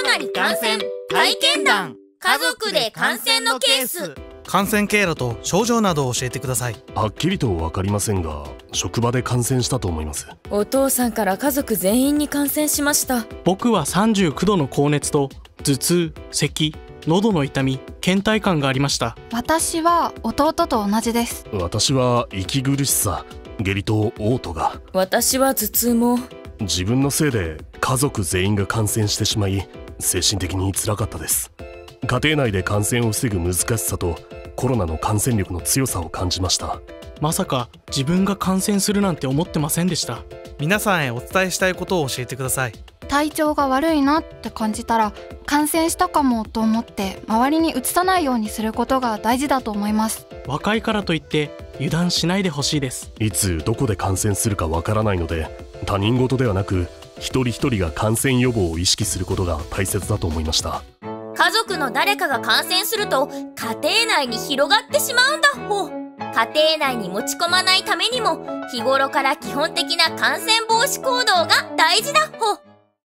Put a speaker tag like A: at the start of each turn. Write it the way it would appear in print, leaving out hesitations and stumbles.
A: なり感染体験談、家族で感染のケース。
B: 感染経路と症状などを教えてください。
C: はっきりと分かりませんが、職場で感染したと思います。
D: お父さんから家族全員に感染しました。
E: 僕は39度の高熱と頭痛、咳、喉の痛み、倦怠感がありました。
F: 私は弟と同じです。
C: 私は息苦しさ、下痢と嘔吐が。
D: 私は頭痛も。
C: 自分のせいで家族全員が感染してしまい、精神的に辛かったです。家庭内で感染を防ぐ難しさとコロナの感染力の強さを感じました。
E: まさか自分が感染するなんて思ってませんでした。
B: 皆さんへお伝えしたいことを教えてください。
F: 体調が悪いなって感じたら感染したかもと思って周りにうつさないようにすることが大事だと思います。
E: 若いからといって油断しないでほしいです。
C: いつどこで感染するかわからないので、他人事ではなく一人一人が感染予防を意識することが大切だと思いました。
A: 家族の誰かが感染すると家庭内に広がってしまうんだっほ。家庭内に持ち込まないためにも日頃から基本的な感染防止行動が大事だっほ。